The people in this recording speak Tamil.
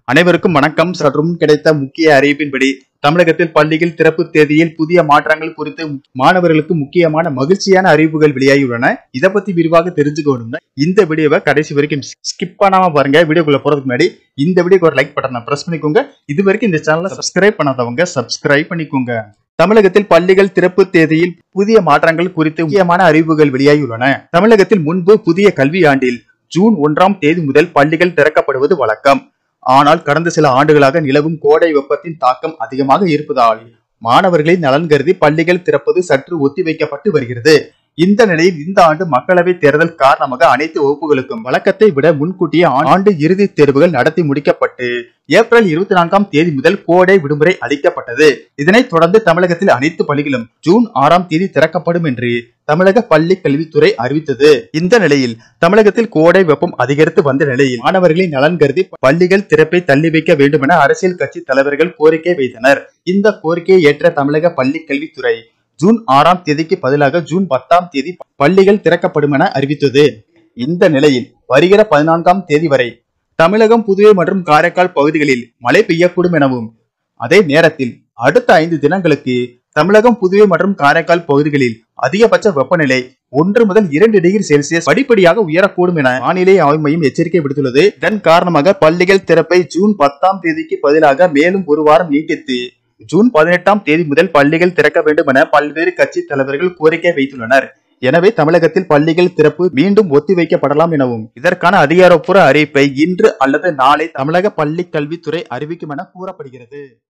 அனைவருக்கும் வணக்கம். சற்றும் கிடைத்த முக்கிய அறிவிப்பின்படி தமிழகத்தில் பள்ளிகள் திறப்பு தேதியில் புதிய மாற்றங்கள் குறித்து மாணவர்களுக்கு முக்கியமான மகிழ்ச்சியான அறிவிப்புகள் வெளியாகியுள்ளன. இதை பத்தி விரிவாக தெரிஞ்சுக்கணும்னா இந்த வீடியோவை கடைசி வரைக்கும் ஸ்கிப் பண்ணாம பாருங்க. வீடியோக்குள்ள போறதுக்கு முன்னாடி இந்த வீடியோக்கு ஒரு லைக் பட்டனை பிரஸ் பண்ணிக்கோங்க. இது வரைக்கும் இந்த சேனலை சப்ஸ்கிரைப் பண்ணாதவங்க சப்ஸ்கிரைப் பண்ணிக்கோங்க. தமிழகத்தில் பள்ளிகள் திறப்பு தேதியில் புதிய மாற்றங்கள் குறித்து முக்கியமான அறிவிப்புகள் வெளியாகியுள்ளன. தமிழகத்தில் முன்பு புதிய கல்வி ஆண்டில் ஜூன் 1ஆம் தேதி முதல் பள்ளிகள் திறக்கப்படுவது வழக்கம். ஆனால் கடந்த சில ஆண்டுகளாக நிலவும் கோடை வெப்பத்தின் தாக்கம் அதிகமாக இருப்பதால் மாணவர்களின் நலன் கருதி பள்ளிகள் திறப்பது சற்று ஒத்திவைக்கப்பட்டு வருகிறது. இந்த நிலையில் இந்த ஆண்டு மக்களவைத் தேர்தல் காரணமாக அனைத்து வகுப்புகளுக்கும் வழக்கத்தை விட முன்கூட்டியே ஆண்டு இறுதி தேர்வுகள் நடத்தி முடிக்கப்பட்டு ஏப்ரல் 24ஆம் தேதி முதல் கோடை விடுமுறை அளிக்கப்பட்டது. இதனைத் தொடர்ந்து தமிழகத்தில் அனைத்து பள்ளிகளும் ஜூன் 6ஆம் தேதி திறக்கப்படும் என்று தமிழக பள்ளி கல்வித்துறை அறிவித்தது. இந்த நிலையில் தமிழகத்தில் கோடை வெப்பம் அதிகரித்து வந்த நிலையில் மாணவர்களின் நலன் கருதி பள்ளிகள் திறப்பை தள்ளி வைக்க வேண்டும் என அரசியல் கட்சி தலைவர்கள் கோரிக்கை வைத்தனர். இந்த கோரிக்கையை ஏற்ற தமிழக பள்ளி கல்வித்துறை ஜூன் 6ஆம் தேதிக்கு பதிலாக ஜூன் 10ஆம் தேதி பள்ளிகள் திறக்கப்படும் என அறிவித்தது. இந்த நிலையில் வருகிற 14ஆம் தேதி வரை தமிழகம், புதுவை மற்றும் காரைக்கால் பகுதிகளில் மழை பெய்யக்கூடும் எனவும், அதே நேரத்தில் அடுத்த 5 தினங்களுக்கு தமிழகம், புதுவை மற்றும் காரைக்கால் பகுதிகளில் அதிகபட்ச வெப்பநிலை 1 முதல் 2 டிகிரி செல்சியஸ் படிப்படியாக உயரக்கூடும் என வானிலை ஆய்வு மையம் எச்சரிக்கை விடுத்துள்ளது. இதன் காரணமாக பள்ளிகள் திறப்பை ஜூன் 10ஆம் தேதிக்கு பதிலாக மேலும் ஒரு வாரம் நீட்டித்து ஜூன் 18ஆம் தேதி முதல் பள்ளிகள் திறக்க வேண்டும் என பல்வேறு கட்சி தலைவர்கள் கோரிக்கை வைத்துள்ளனர். எனவே தமிழகத்தில் பள்ளிகள் திறப்பு மீண்டும் ஒத்திவைக்கப்படலாம் எனவும், இதற்கான அதிகாரப்பூர்வ அறிவிப்பை இன்று அல்லது நாளை தமிழக பள்ளி கல்வித்துறை அறிவிக்கும் என கூறப்படுகிறது.